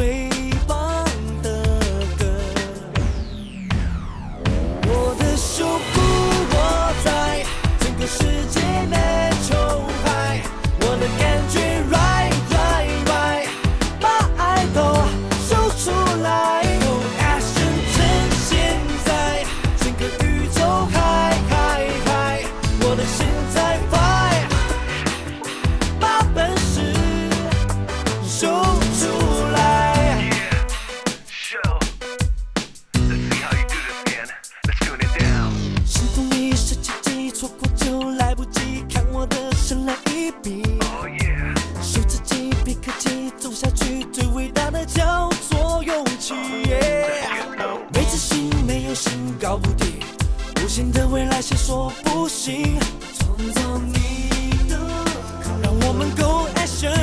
最棒的歌。我的胸部握在整个世界没球拍，我的感觉 right right right， 把爱都说出来。No action 趁现在，整个宇宙嗨嗨嗨，我的心在 fire， 把本事秀出来。心动你是奇迹，错过就来不及，看我的神来一笔。手自己别客气，走下去最伟大的叫做勇气。没自信没有心搞不定，无形的未来谁说不行？创造你的歌，让我们 go action。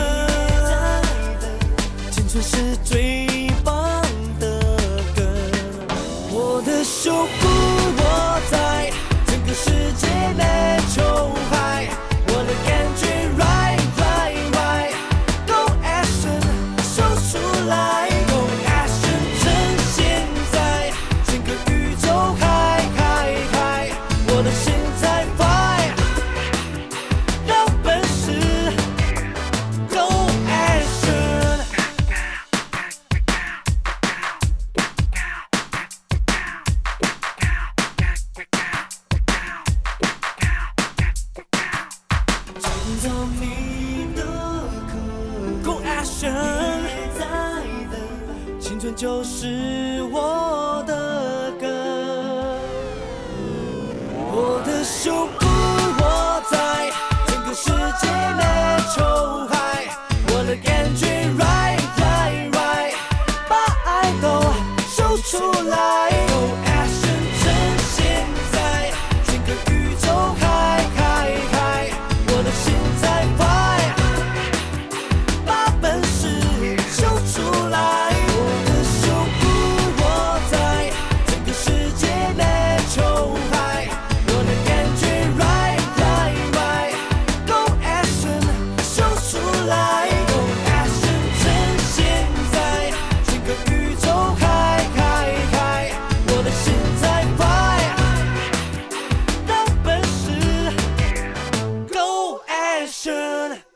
青春是最棒的歌，我的胸部握在整个世界没球拍，我的感觉 right right right， go action 说出来 ，go action 趁现在，整个宇宙嗨嗨嗨，我的心在 fire， 让本事 go action。创造你的歌 ，Go Action， 在的青春就是我的歌。我的胸部握在整个世界没球拍，我的感觉 right right right， 把爱都说出来。Go Action， 趁现在，整个宇宙嗨嗨嗨，我的心在 fire， 把本事秀出来。我的胸部握在整个世界没球拍，我的感觉 right right right， go action 秀出来。Go action 趁现在，整个宇宙嗨嗨嗨，我的心在 fire， 让本事 go action。